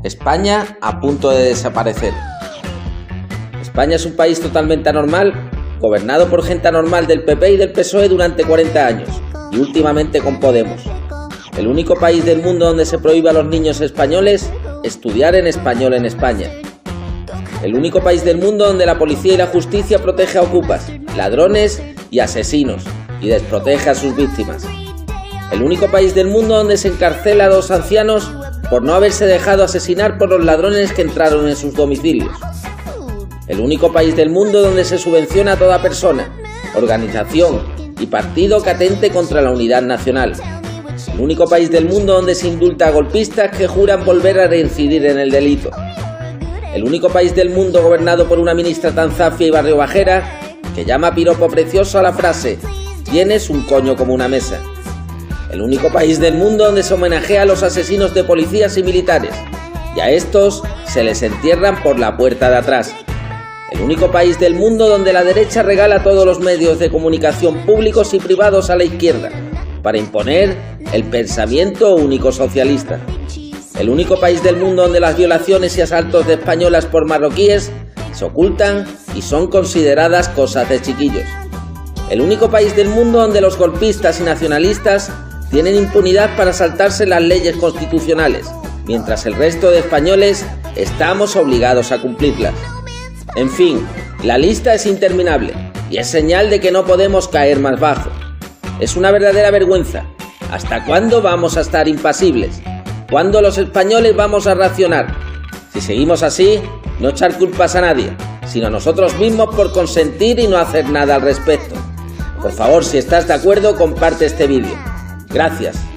España a punto de desaparecer. España es un país totalmente anormal, gobernado por gente anormal del PP y del PSOE durante 40 años, y últimamente con Podemos. El único país del mundo donde se prohíbe a los niños españoles estudiar en español en España. El único país del mundo donde la policía y la justicia protege a ocupas, ladrones y asesinos, y desprotege a sus víctimas. El único país del mundo donde se encarcela a 2 ancianos por no haberse dejado asesinar por los ladrones que entraron en sus domicilios. El único país del mundo donde se subvenciona a toda persona, organización y partido que atente contra la unidad nacional. El único país del mundo donde se indulta a golpistas que juran volver a reincidir en el delito. El único país del mundo gobernado por una ministra tan zafia y barriobajera que llama piropo precioso a la frase «Tienes un coño como una mesa». El único país del mundo donde se homenajea a los asesinos de policías y militares, y a estos se les entierran por la puerta de atrás. El único país del mundo donde la derecha regala todos los medios de comunicación públicos y privados a la izquierda, para imponer el pensamiento único socialista. El único país del mundo donde las violaciones y asaltos de españolas por marroquíes se ocultan y son consideradas cosas de chiquillos. El único país del mundo donde los golpistas y nacionalistas tienen impunidad para saltarse las leyes constitucionales, mientras el resto de españoles estamos obligados a cumplirlas. En fin, la lista es interminable y es señal de que no podemos caer más bajo. Es una verdadera vergüenza. ¿Hasta cuándo vamos a estar impasibles? ¿Cuándo los españoles vamos a reaccionar? Si seguimos así, no echar culpas a nadie, sino a nosotros mismos por consentir y no hacer nada al respecto. Por favor, si estás de acuerdo, comparte este vídeo. Gracias.